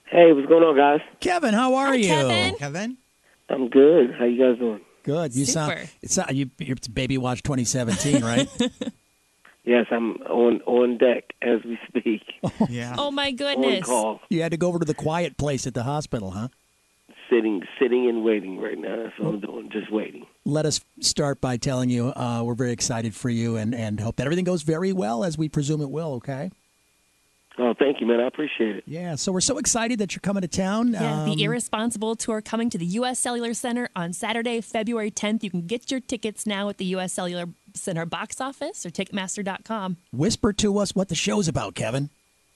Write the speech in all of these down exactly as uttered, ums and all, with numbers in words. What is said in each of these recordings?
Hey, what's going on, guys? Kevin, how are Hi, you? Kevin. Kevin? I'm good. How you guys doing? Good. You Super. sound. It's not, you. You're Baby Watch twenty seventeen, right? Yes, I'm on on deck as we speak. Yeah. Oh, my On goodness. call, You had to go over to the quiet place at the hospital, huh? sitting, sitting and waiting right now. That's what I'm doing. Just waiting. Let us start by telling you uh, we're very excited for you and, and hope that everything goes very well, as we presume it will, okay? Oh, thank you, man. I appreciate it. Yeah, so we're so excited that you're coming to town. Yeah, Um, the Irresponsible Tour coming to the U S Cellular Center on Saturday, February tenth. You can get your tickets now at the U S Cellular Center box office or Ticketmaster dot com. Whisper to us what the show's about, Kevin.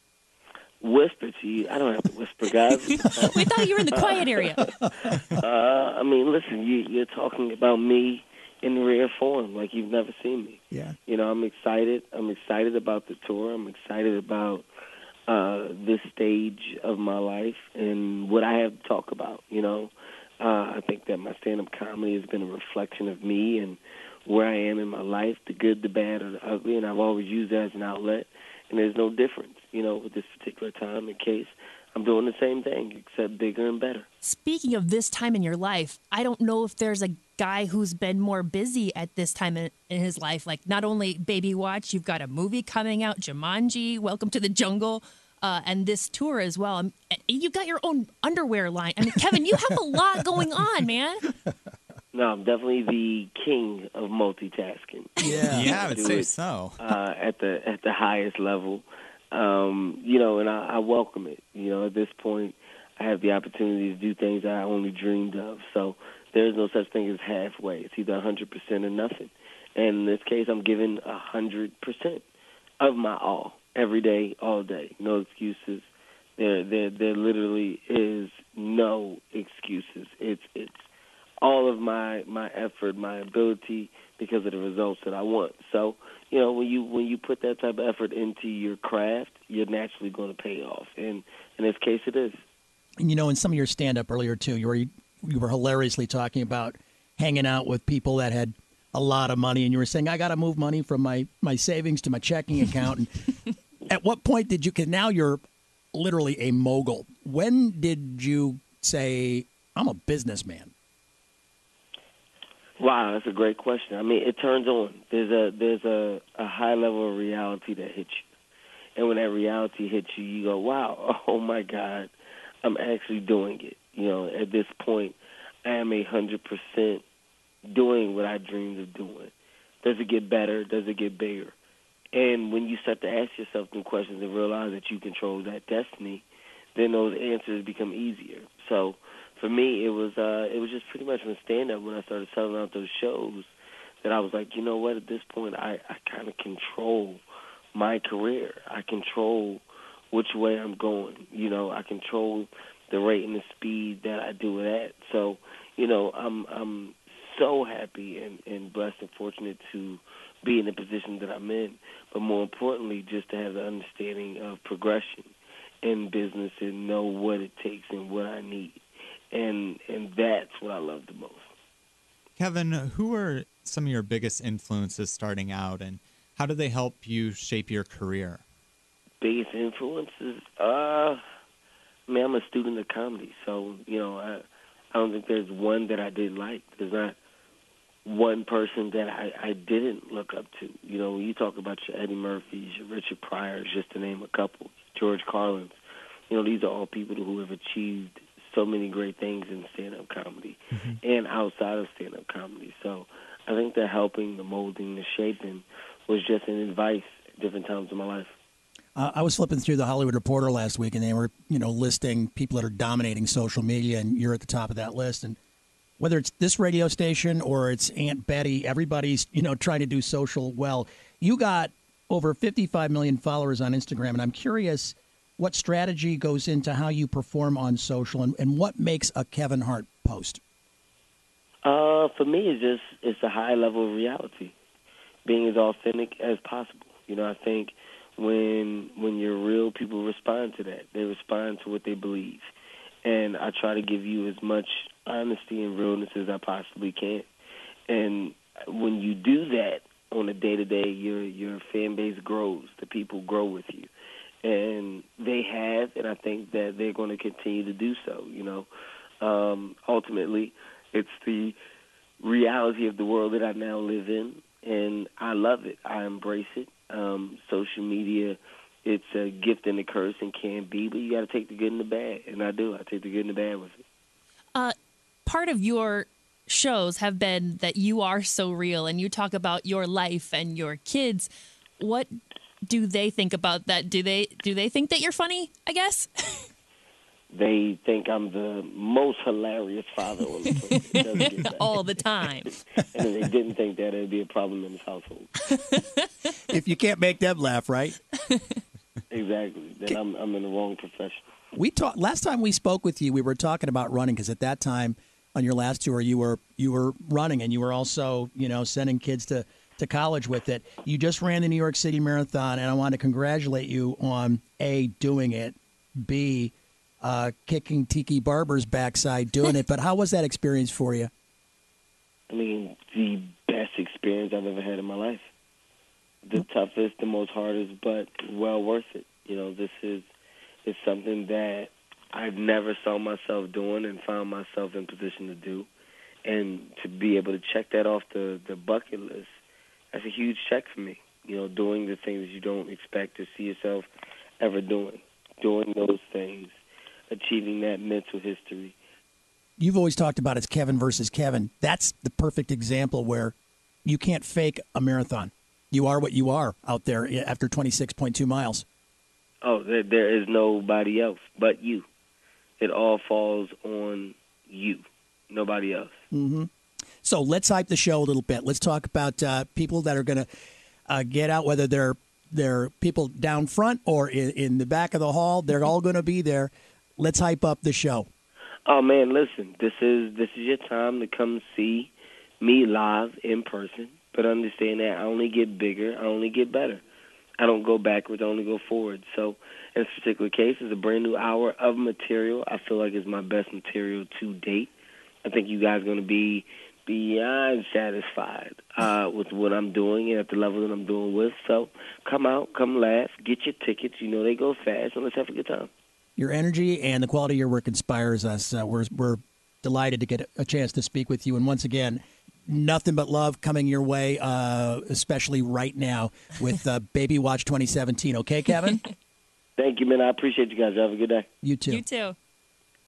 Whisper to you. I don't have to whisper, guys. We thought you were in the quiet area. uh, I mean, listen, you, you're talking about me in rare form, like you've never seen me. Yeah. You know, I'm excited. I'm excited about the tour. I'm excited about uh, this stage of my life and what I have to talk about. You know, uh, I think that my stand-up comedy has been a reflection of me and where I am in my life, the good, the bad, or the ugly, and I've always used that as an outlet. And there's no difference, you know, with this particular time and case. I'm doing the same thing, except bigger and better. Speaking of this time in your life, I don't know if there's a guy who's been more busy at this time in, in his life. Like, not only Baby Watch, you've got a movie coming out, Jumanji, Welcome to the Jungle, uh, and this tour as well. Um, you've got your own underwear line. I mean, Kevin, you have a lot going on, man. No, I'm definitely the king of multitasking. Yeah. Yeah, I would Do say it, so. Uh, at the at the highest level, um, you know, and I, I welcome it. You know, at this point, I have the opportunity to do things that I only dreamed of. So there's no such thing as halfway. It's either one hundred percent or nothing. And in this case, I'm giving one hundred percent of my all, every day, all day. No excuses. There, there, there literally is no excuses. It's, it's all of my, my effort, my ability, because of the results that I want. So, you know, when you when you put that type of effort into your craft, you're naturally going to pay off. And in this case, it is. And, you know, in some of your stand-up earlier, too, you were, you were hilariously talking about hanging out with people that had a lot of money, and you were saying, I got to move money from my, my savings to my checking account. And at what point did you, because now you're literally a mogul. When did you say, I'm a businessman? Wow, that's a great question. I mean, it turns on. There's a there's a, a high level of reality that hits you. And when that reality hits you, you go, wow, oh, my God, I'm actually doing it. You know, at this point, I am one hundred percent doing what I dreamed of doing. Does it get better? Does it get bigger? And when you start to ask yourself some questions and realize that you control that destiny, then those answers become easier. So for me, it was uh, it was just pretty much from stand-up when I started selling out those shows that I was like, you know what, at this point, I, I kind of control my career. I control which way I'm going. You know, I control the rate and the speed that I do it at. So, you know, I'm I'm so happy and, and blessed and fortunate to be in the position that I'm in, but more importantly, just to have the understanding of progression in business and know what it takes and what I need. And and that's what I love the most. Kevin, who were some of your biggest influences starting out, and how did they help you shape your career? Biggest influences? Uh, I mean, I'm a student of comedy, so, you know, I, I don't think there's one that I didn't like. There's not one person that I, I didn't look up to. You know, when you talk about your Eddie Murphys, your Richard Pryors, just to name a couple, George Carlins, you know, these are all people who have achieved so many great things in stand-up comedy mm-hmm. and outside of stand-up comedy. So I think the helping, the molding, the shaping was just an advice at different times in my life. Uh, I was flipping through the Hollywood Reporter last week, and they were, you know, listing people that are dominating social media, and you're at the top of that list. And whether it's this radio station or it's Aunt Betty, everybody's, you know, trying to do social well. You got over fifty-five million followers on Instagram, and I'm curious what strategy goes into how you perform on social, and, and what makes a Kevin Hart post? Uh, for me, it's just it's a high level of reality, being as authentic as possible. You know, I think when when you're real, people respond to that. They respond to what they believe, and I try to give you as much honesty and realness as I possibly can. And when you do that on a day to day, your your fan base grows. The people grow with you. and they have, and I think that they're going to continue to do so. You know, um, ultimately, it's the reality of the world that I now live in, and I love it. I embrace it. Um, social media, it's a gift and a curse and can be, but you got to take the good and the bad, and I do. I take the good and the bad with it. Uh, part of your shows have been that you are so real, and you talk about your life and your kids. What do they think about that? Do they do they think that you're funny, I guess? They think I'm the most hilarious father on the planet. It doesn't get better. All the time. And if they didn't think that, it would be a problem in this household. If you can't make them laugh, right? Exactly. Then I'm I'm in the wrong profession. We talked last time we spoke with you. We were talking about running because at that time on your last tour, you were you were running and you were also you know sending kids to, to college with it. You just ran the New York City Marathon, and I want to congratulate you on A, doing it, B, uh, kicking Tiki Barber's backside doing it. But how was that experience for you? I mean, the best experience I've ever had in my life. The toughest, the most hardest, but well worth it. You know, this is is something that I've never saw myself doing and found myself in position to do. And to be able to check that off the, the bucket list, that's a huge check for me. You know, doing the things you don't expect to see yourself ever doing, doing those things, achieving that mental history. You've always talked about it's Kevin versus Kevin. That's the perfect example where you can't fake a marathon. You are what you are out there after twenty-six point two miles. Oh, there, there is nobody else but you. It all falls on you, nobody else. Mm-hmm. So let's hype the show a little bit. Let's talk about uh, people that are going to uh, get out, whether they're they're people down front or in, in the back of the hall. They're all going to be there. Let's hype up the show. Oh man, listen, this is this is your time to come see me live in person. But understand that I only get bigger, I only get better. I don't go backwards, I only go forward. So in this particular case, it's a brand new hour of material. I feel like it's my best material to date. I think you guys are going to be beyond satisfied uh, with what I'm doing and at the level that I'm doing with. So come out, come laugh, get your tickets. You know they go fast, and let's have a good time. Your energy and the quality of your work inspires us. Uh, we're, we're delighted to get a chance to speak with you. And once again, nothing but love coming your way, uh, especially right now with uh, Baby Watch twenty seventeen. Okay, Kevin? Thank you, man. I appreciate you guys. Have a good day. You too. You too.